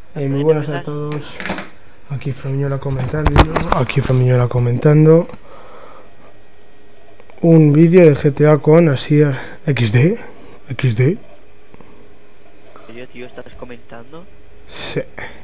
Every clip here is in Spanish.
Muy buenas a todos. Aquí Framiñola comentando. Un vídeo de GTA con así XD. ¿Serio, tío? ¿Estás comentando? Sí.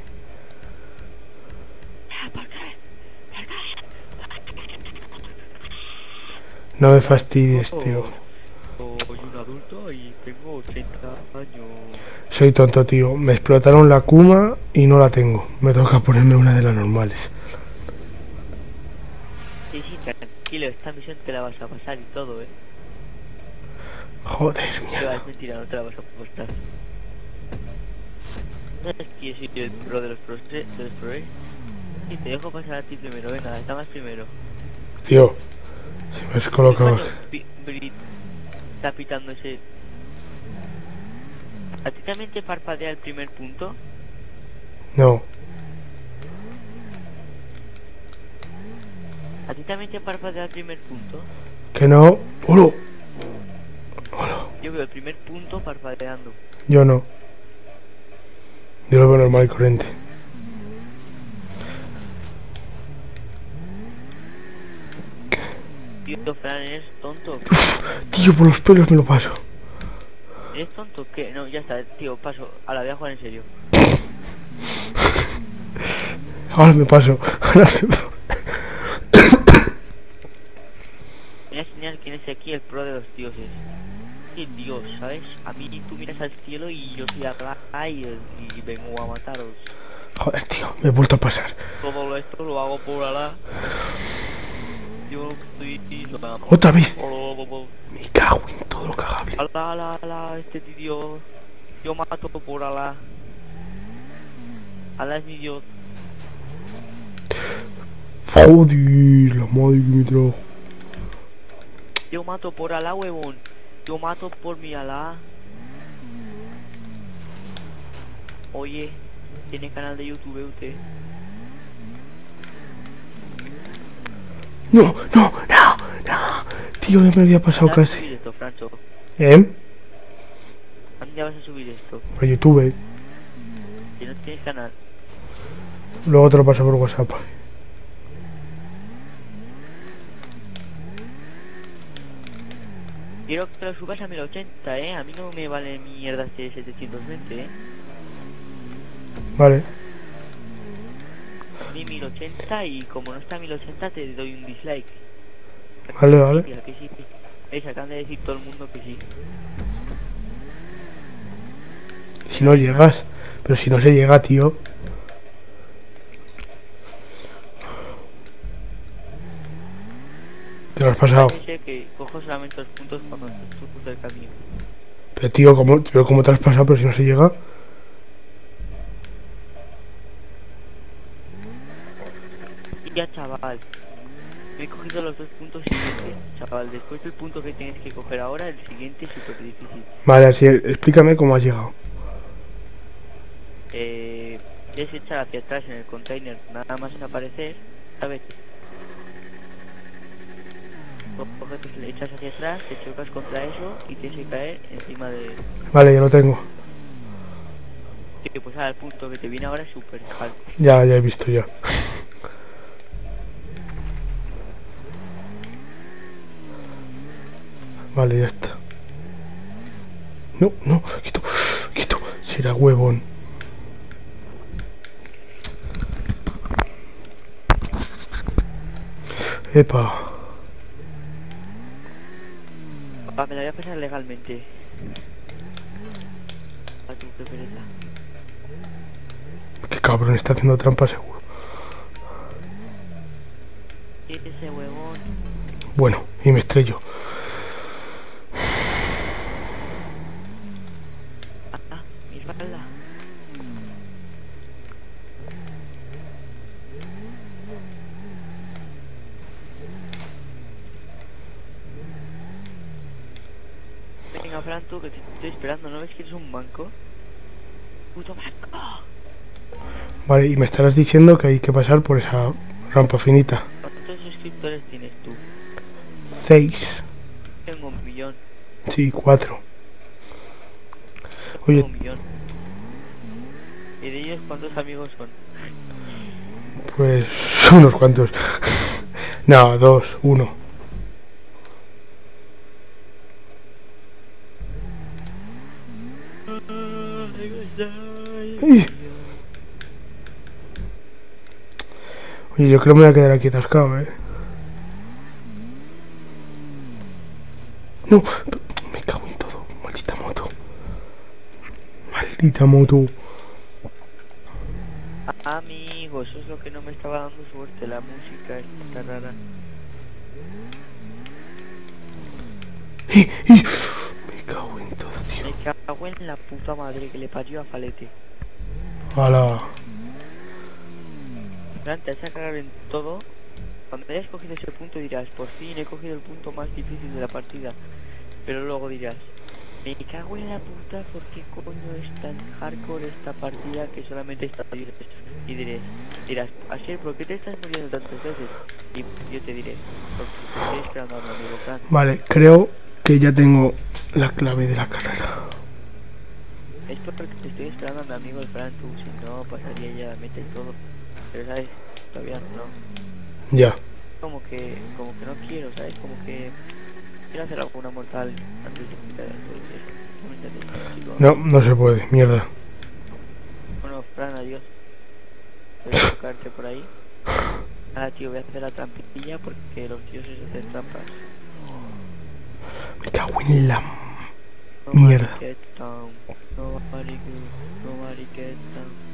No me fastidies, tío. Soy un adulto y tengo 80 años. Soy tonto, tío. Me explotaron la Kuma y no la tengo. Me toca ponerme una de las normales. Sí, tranquilo, esta misión te la vas a pasar y todo, Joder, mierda. Es mentira, no te la vas a pasar. No es que yo soy el pro de los pros, y te dejo pasar a ti primero, venga, estamos primero. Tío, si me has colocado... Está pitando ese... ¿A ti también te parpadea el primer punto? No. ¿A ti también te parpadea el primer punto? Que no. ¡Hola! Yo veo el primer punto parpadeando. Yo no. Yo lo veo normal y corriente. Tío, Fran, ¿eres tonto? Tío, por los pelos me lo paso. ¿Eres tonto? ¿Qué? No, ya está, tío, paso. A la voy a jugar en serio. Ahora me paso. Voy a enseñar quién es aquí el pro de los dioses. Sí, Dios, ¿sabes? A mí tú miras al cielo y yo soy acá y vengo a mataros. Joder, tío, me he vuelto a pasar. Todo esto lo hago por Alá. Yo estoy... Otra vez. Me cago en todo lo cagable. Alá, este tío... Yo mato por Alá. Alá es mi Dios. Joder, la madre que me trajo. Yo mato por Alá, huevón. Yo mato por mi Alá. Oye, ¿tiene canal de YouTube usted? No. Tío, ya me había pasado ¿Dónde vas a casi. subir esto, Francho? ¿Eh? ¿Dónde vas a subir esto? Por YouTube. Si no tienes canal. Luego te lo paso por WhatsApp. Quiero que lo subas a 1080, A mí no me vale mierda este 720, Vale. A mí 1080 y como no está 1080 te doy un dislike. Vale. Que sí. Acaban de decir todo el mundo que sí. Si no llegas. Pero si no se llega, tío. Te lo has pasado. Sé que cojo solamente los puntos cuando estás del camino. Pero tío, ¿cómo te has pasado? Pero si no se llega. Y ya, chaval. Me he cogido los dos puntos siguientes, chaval. Después del punto que tienes que coger ahora, el siguiente es súper difícil. Vale, así, explícame cómo has llegado. Tienes que echar hacia atrás en el container, nada más aparecer, ¿sabes? Coges, le echas hacia atrás, te chocas contra eso y tienes que caer encima de... Vale, ya lo tengo. Y pues ahora el punto que te viene ahora es súper alto. Ya he visto ya. Vale, ya está. No, quieto. Será huevón. Epa. Me la voy a pasar legalmente. A tu pereza. Qué cabrón, está haciendo trampa seguro. Ese huevón. Bueno, y me estrello. Mi espalda. Venga, Fran, tú que te estoy esperando, ¿no ves que eres un manco? ¡Puto manco! Vale, y me estarás diciendo que hay que pasar por esa rampa finita. ¿Cuántos suscriptores tienes tú? 6. Tengo 1 millón. Sí, 4. Tengo Oye. 1 millón. ¿Y de ellos cuántos amigos son? Pues unos cuantos. No, dos, uno. ¡Ay! Oye, yo creo que me voy a quedar aquí atascado, No, me cago en todo. Maldita moto. Maldita moto. Amigo, eso es lo que no me estaba dando suerte, la música está rara. Me cago en todo, tío. Me cago en la puta madre que le parió a Falete. ¡Hala! Fran, te vas a cagar en todo. Cuando hayas cogido ese punto dirás, por fin he cogido el punto más difícil de la partida. Pero luego dirás, me cago en la puta, ¿por qué coño es tan hardcore esta partida que solamente está libre? Y dirás, Asier, ¿por qué te estás muriendo tantas veces? Y yo te diré, porque te estoy esperando a mi amigo Fran. Vale, creo que ya tengo la clave de la carrera. Es porque te estoy esperando a mi amigo el Fran, tú, si no pasaría ya la meta y todo. Pero sabes, todavía no. Ya. Como que no quiero, ¿sabes? Como que quiero hacer alguna mortal antes de quitar eso. No, no se puede, mierda. Bueno, Fran, adiós. Voy a tocarte por ahí. Ahora, tío, voy a hacer la trampilla porque los dioses hacen trampas. Me cago en la mierda. Nobody good, nobody get down.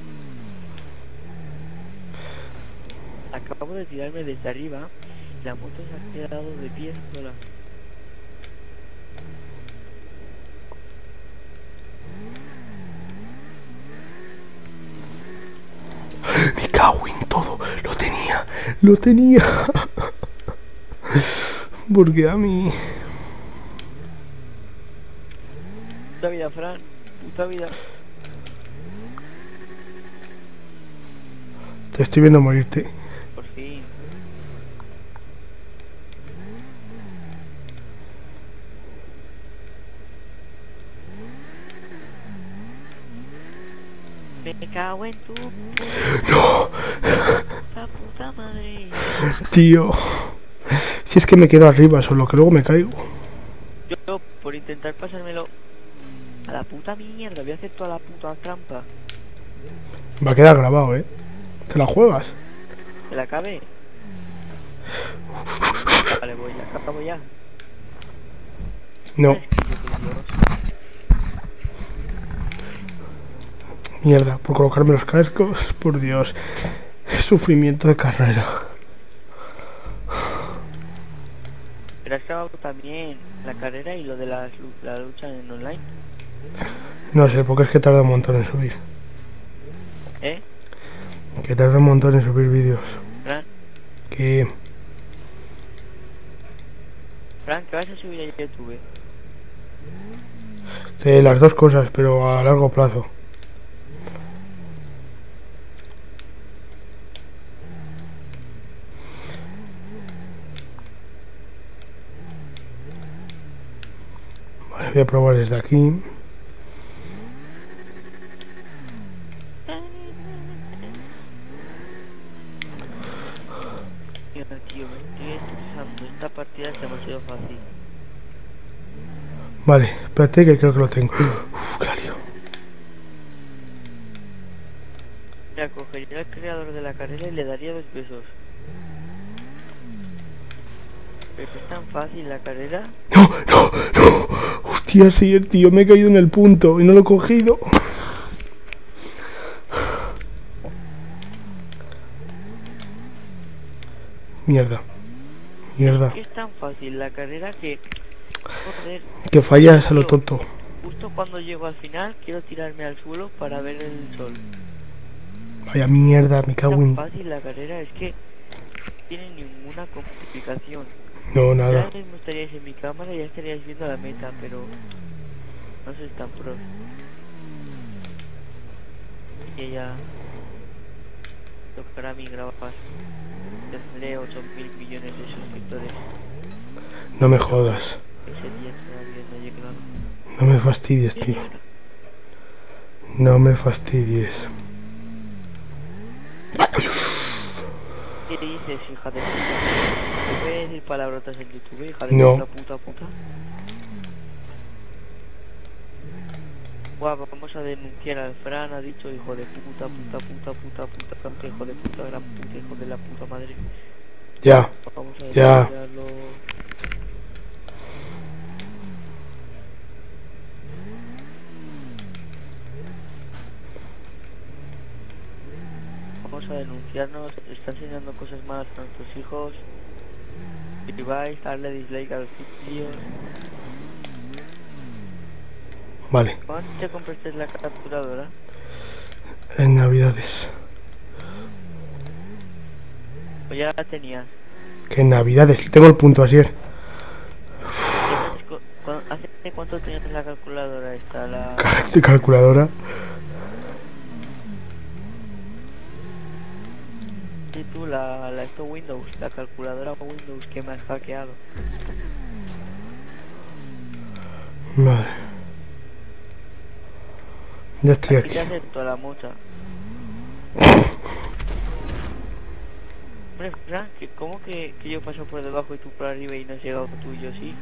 Acabo de tirarme desde arriba. La moto se ha quedado de pie sola. Me cago en todo. Lo tenía. Porque a mí... Puta vida, Fran. Puta vida. Te estoy viendo morirte. Por fin. Me cago en tu No. la puta madre. Tío. Si es que me quedo arriba, solo que luego me caigo. Yo, por intentar pasármelo a la puta mierda, voy a hacer toda la puta trampa. Va a quedar grabado, ¿Te la juegas? ¿Se la acabe? Vale, voy, la acabo ya. No. Es que yo soy Dios. Mierda, por colocarme los cascos. Por Dios. Sufrimiento de carrera. Pero has acabado también la carrera y lo de la lucha en online. No sé, porque es que tarda un montón en subir. ¿Eh? Que tarda un montón en subir vídeos. Fran, Que... ¿qué vas a subir a YouTube? Que las dos cosas, pero a largo plazo. Vale, voy a probar desde aquí. Tío, me estoy estresando. Esta partida es demasiado fácil. Vale, espérate que creo que lo tengo. Claro. Mira, cogería al creador de la carrera y le daría 2 besos. Pero es tan fácil la carrera. No. Hostia, sí, tío, me he caído en el punto y no lo he cogido. Mierda. Es tan fácil la carrera que... Joder. Que fallas a lo tonto. Justo cuando llego al final quiero tirarme al suelo para ver el sol. Vaya mierda, me cago Es tan en... fácil la carrera, es que no tiene ninguna complicación. No, Ya nada. mismo estaríais en mi cámara y ya estaríais viendo la meta, pero no sois tan pros. Y ya tocará a mí grabar. Tendré 8.000 millones de suscriptores. No me jodas. Ese día todavía no he llegado. No me fastidies, tío. No me fastidies. ¿Qué dices, hija de puta? ¿Te voy a decir palabrotas en YouTube, hija de No. puta? Guau, vamos a denunciar al Fran, ha dicho hijo de puta, hijo de puta, gran puta, hijo de la puta madre. Ya. Vamos a Ya. denunciarlo. Vamos a denunciarnos, está enseñando cosas malas a nuestros hijos. Si vais, darle dislike a los vídeos. Vale. ¿Cuándo te compraste la capturadora? En Navidades. Pues ya la tenías. Que en Navidades. Tengo el punto así. ¿Hace cuánto tenías la calculadora esta? La... Calculadora. Sí, tú, esto Windows, la calculadora Windows que me has hackeado. Vale. Ya estoy aquí. Te acepto la mocha. Hombre, Frank, ¿cómo que yo paso por debajo y tú por arriba y no has llegado tú y yo sí?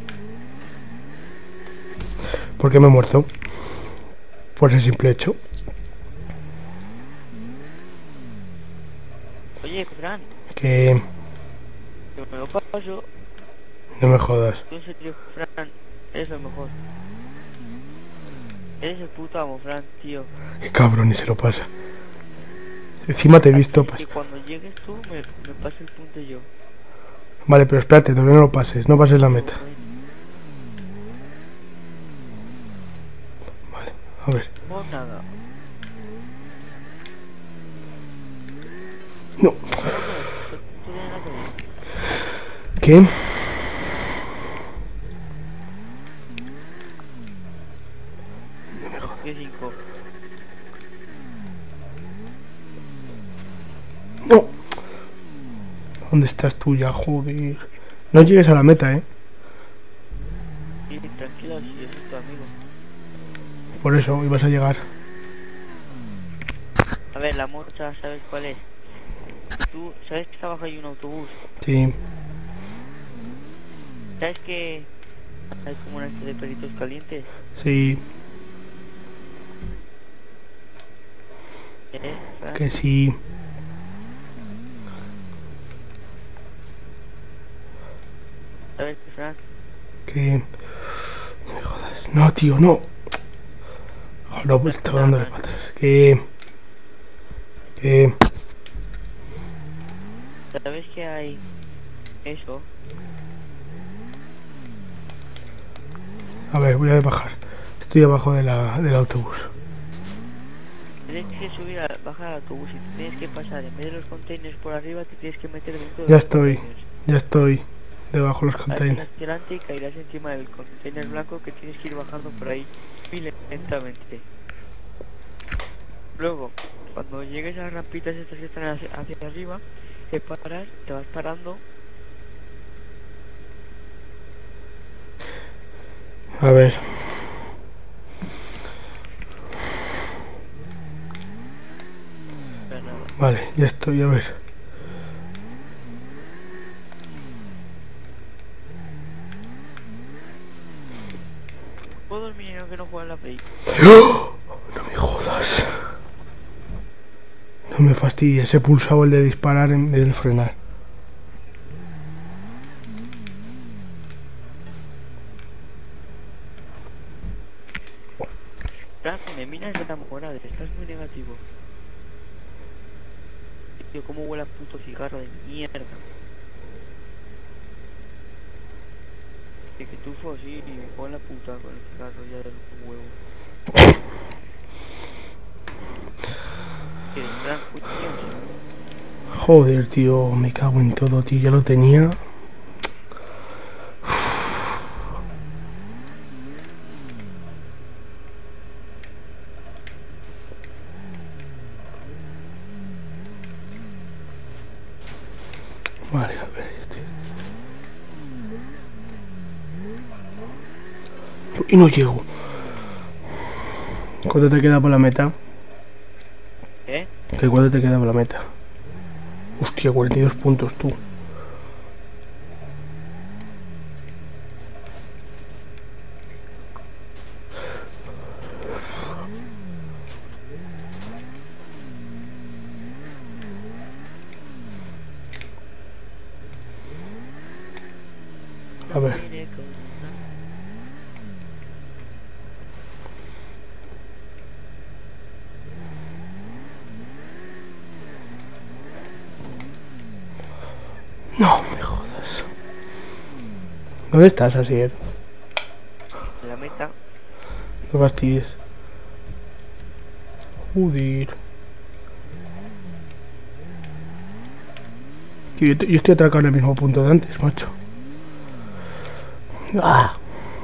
¿Por qué me he muerto? Por ese simple hecho. Oye, Frank, Que yo me lo paso. no me jodas. Tú en serio, Fran, eres lo mejor. Eres el puto amo, Fran, tío. Qué cabrón y se lo pasa. Encima te he visto Así pasar. que cuando llegues tú, me pases el punto yo. Vale, pero espérate, todavía no lo pases. No pases la meta. Vale, a ver. No, nada. No. Tú tienes nada que ver. ¿Qué? ¿Qué 5? No. ¿Dónde estás tú ya? Joder. No llegues a la meta, Sí, tranquilo, si yo soy tu amigo. Por eso ibas a llegar. A ver, la mocha, ¿sabes cuál es? Tú, ¿sabes que abajo hay un autobús? Sí. ¿Sabes que hay como una especie de perritos calientes? Sí. Fran? Que sí. ¿Sabes qué, Fran? Que... No me jodas. No, tío, no. Oh, no, pues estaba dándole patas. Que... ¿Sabes que hay eso? A ver, voy a bajar. Estoy abajo del autobús. Tienes que subir, bajar al autobús y te tienes que pasar, en vez de los containers por arriba, te tienes que meter dentro de Ya los estoy. containers. Ya estoy. Debajo de los Harás containers. hacia adelante y caerás encima del container blanco que tienes que ir bajando por ahí muy lentamente. Luego, cuando llegues a las rampitas estas que están hacia arriba, te paras, te vas parando. A ver. Pero nada. Vale, ya estoy, a ver. ¿Puedo dormir en que no juega en la Play? ¡Oh! No me jodas. No me fastidies, he pulsado el de disparar en vez de frenar. Fran, me miras de la morada, estás muy negativo. Tío, cómo huele a puto cigarro de mierda. De que tufo sí, y me cago en la puta con el cigarro ya del huevo. ¿Qué? Fran, cuchillos. Joder, tío, me cago en todo, tío. Ya lo tenía. Vale, a ver, y no llego. ¿Cuánto te queda por la meta? ¿Eh? ¿Qué cuánto te queda por la meta? Hostia, 42 puntos tú. A ver. No me jodas. ¿Dónde estás, Asier? En la meta. No fastidies. Joder. Tío, yo estoy atracado en el mismo punto de antes, macho. ¡Ah!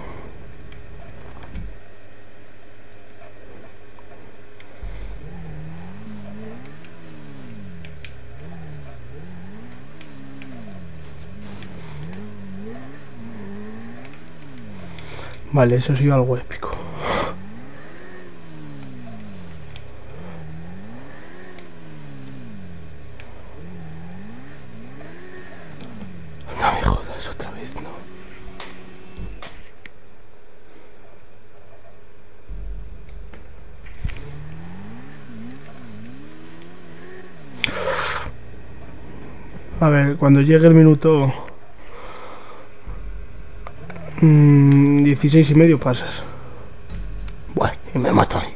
Vale, eso ha sido algo épico. No me jodas otra vez, no. A ver, cuando llegue el minuto 16 y medio pasas. Bueno, y me mato ahí.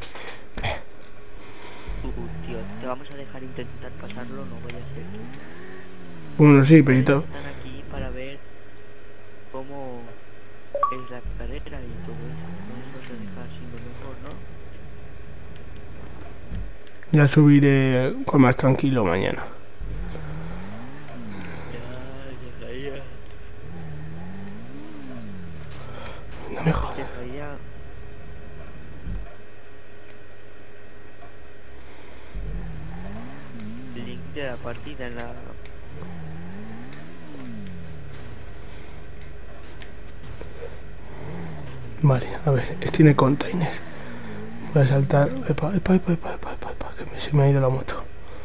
Tío, te vamos a dejar intentar pasarlo, no vaya a ser tú. Bueno, sí, pero y todo. Están aquí para ver cómo es la carrera y todo eso. No nos vas a dejar sin lo mejor, ¿no? Ya subiré con más tranquilo mañana. Ya. No me jodas. Dejaría... el link de la partida en la... Vale, a ver, este tiene container. Voy a saltar. Epa, que se me ha ido la moto.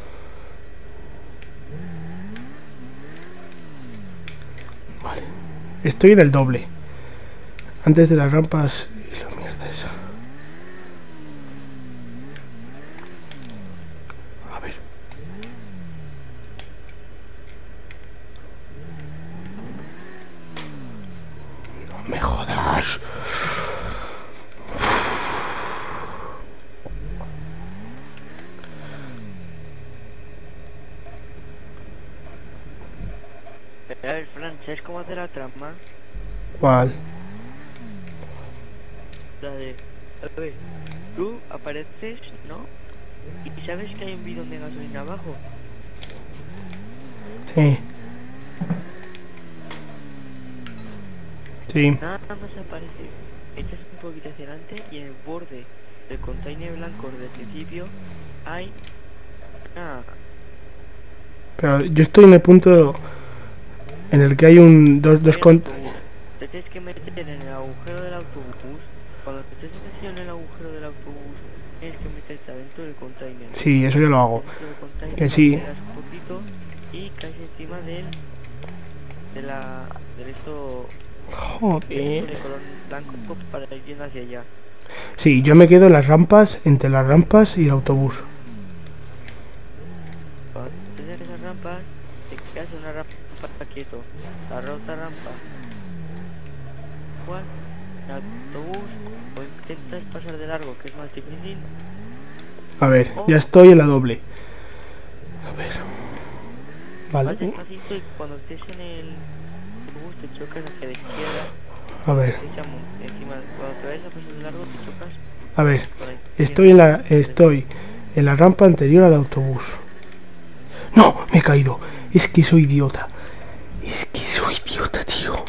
Vale. Estoy en el doble. Antes de las rampas y la mierda esa. A ver. No me jodas. A ver, Fran, ¿sabes cómo hacer la trama? ¿Cuál? La de... A ver, tú apareces, ¿no? Y sabes que hay un bidón de gasolina abajo. Sí. Sí. Nada más aparece. Echas un poquito hacia adelante y en el borde del container blanco del principio hay... Ah, Pero yo estoy en el punto en el que hay dos te tienes que meter en el agujero del autobús. Cuando te estés metido en el agujero del autobús, tienes que meterte adentro del container. Sí, eso yo lo hago. Dentro del container Que sí. aceleras un poquito y caes encima del esto de Joder. color blanco para ir yendo hacia allá. Sí, yo me quedo en las rampas, entre las rampas y el autobús. Cuando tienes esas rampas, te quedas en una rampa quieto. La otra rampa, ¿cuál? El autobús, o intentas pasar de largo, que es más difícil. A ver, ya estoy en la doble. A ver. Vas Vale. despacito y cuando estés en el autobús te chocas hacia la izquierda. A ver. Encima, cuando te vayas a pasar de largo te chocas. A ver. Estoy en la rampa anterior al autobús. ¡No! Me he caído. Es que soy idiota. Es que soy idiota, tío.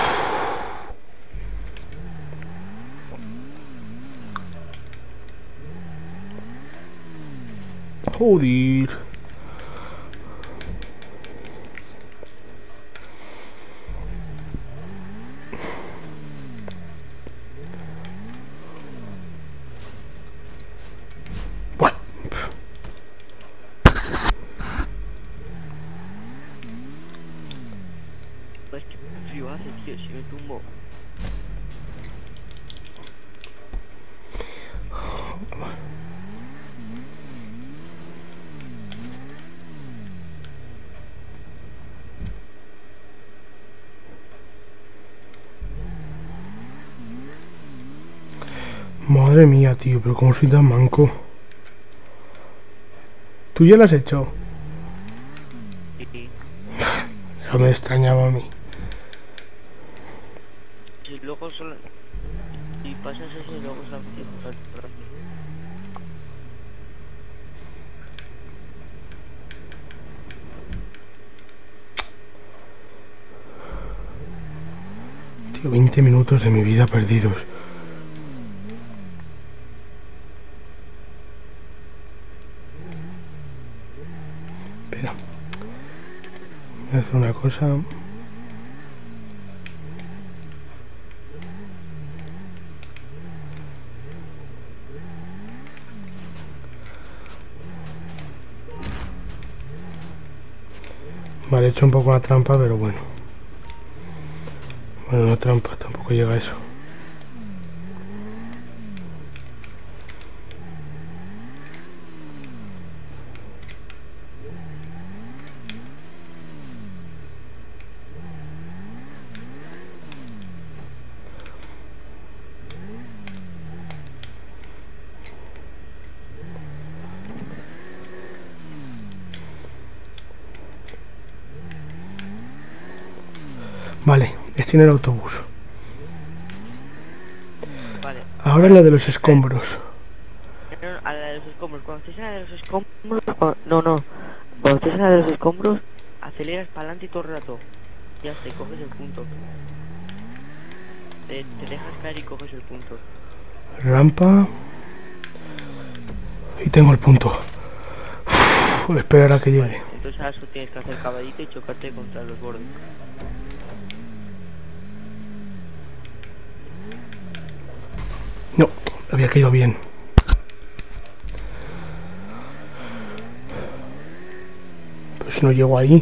Joder. Bueno. Me tumbo. Madre mía, tío, pero cómo soy tan manco. ¿Tú ya lo has hecho? Sí. Ya me extrañaba a mí. Si luego solo... Si pasas eso y luego solamente pasas por aquí. Tío, 20 minutos de mi vida perdidos. Espera. Voy a hacer una cosa. Vale, he hecho un poco una trampa, pero bueno. Bueno, no trampa, tampoco llega a eso. Vale, estoy en el autobús. Vale. Ahora lo de los escombros. A la de los escombros. Cuando estés en la de los escombros... No. Cuando estés en la de los escombros, aceleras para adelante y todo el rato. Ya está, y coges el punto. Te dejas caer y coges el punto. Rampa. Y tengo el punto. Uf, esperar a que llegue. Entonces ahora solo tienes que hacer caballito y chocarte contra los bordes. No, había caído bien. Pero si no llego ahí.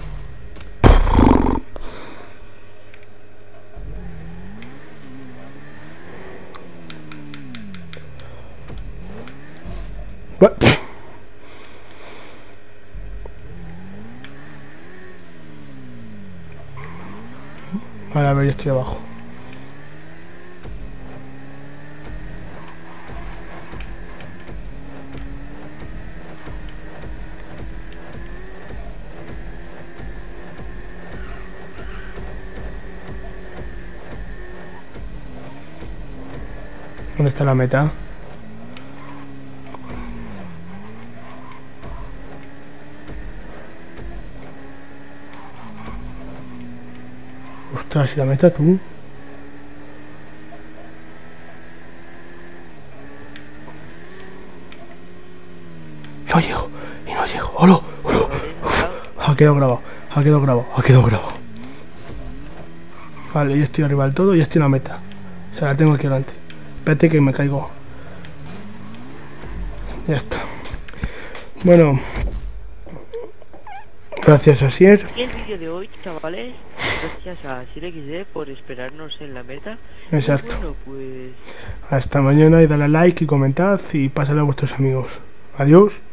Vale, a ver, ya estoy abajo. ¿Dónde está la meta? Ostras, ¿y la meta tú? No llego, y no llego. ¡Holo! ¡Holo! Ha quedado grabado, ha quedado grabado, ha quedado grabado. Vale, ya estoy arriba del todo y ya estoy en la meta. O sea, la tengo aquí delante. Espérate que me caigo. Ya está. Bueno. Gracias, Asier. Y el vídeo de hoy, chavales, gracias a SirXD por esperarnos en la meta. Exacto. Y bueno, pues... Hasta mañana y dale a like y comentad y pásale a vuestros amigos. Adiós.